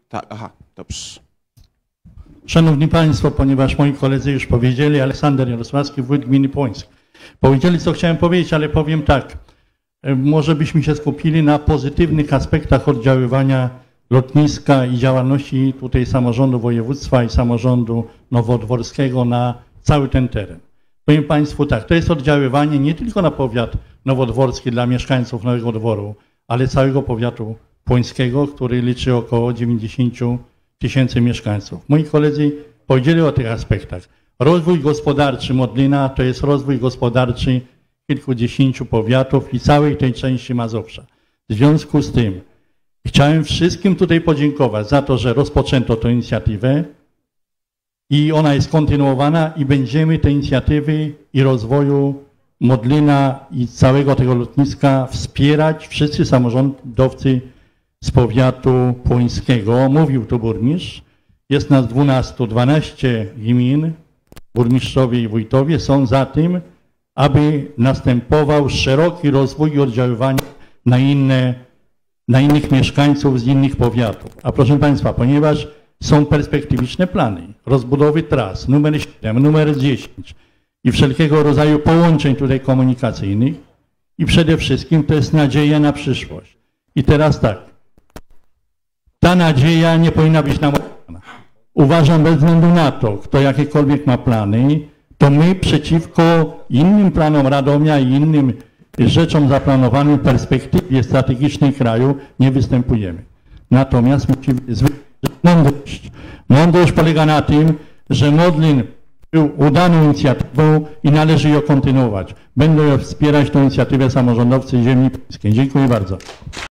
Tak, aha, dobrze. Szanowni Państwo, ponieważ moi koledzy już powiedzieli, Aleksander Jarosławski, wójt gminy Płońsk. Powiedzieli, co chciałem powiedzieć, ale powiem tak. Może byśmy się skupili na pozytywnych aspektach oddziaływania lotniska i działalności tutaj samorządu województwa i samorządu nowodworskiego na cały ten teren. Powiem Państwu tak, to jest oddziaływanie nie tylko na powiat nowodworski dla mieszkańców Nowego Dworu, ale całego powiatu płońskiego, który liczy około 90 000 mieszkańców. Moi koledzy powiedzieli o tych aspektach. Rozwój gospodarczy Modlina to jest rozwój gospodarczy kilkudziesięciu powiatów i całej tej części Mazowsza. W związku z tym chciałem wszystkim tutaj podziękować za to, że rozpoczęto tę inicjatywę i ona jest kontynuowana i będziemy te inicjatywy i rozwoju Modlina i całego tego lotniska wspierać wszyscy samorządowcy z powiatu płońskiego. Mówił tu burmistrz, jest nas 12 gmin, burmistrzowie i wójtowie są za tym, aby następował szeroki rozwój i oddziaływanie na innych mieszkańców z innych powiatów. A proszę Państwa, ponieważ są perspektywiczne plany rozbudowy tras numer 7, numer 10 i wszelkiego rodzaju połączeń tutaj komunikacyjnych i przede wszystkim to jest nadzieja na przyszłość. I teraz tak, ta nadzieja nie powinna być namocowana. Uważam, bez względu na to, kto jakiekolwiek ma plany, to my przeciwko innym planom Radomia i innym rzeczom zaplanowanym w perspektywie strategicznej kraju nie występujemy. Natomiast musimy mądrość. Mądrość polega na tym, że Modlin był udaną inicjatywą i należy ją kontynuować. Będą ją wspierać tę inicjatywę samorządowcy ziemi płońskiej. Dziękuję bardzo.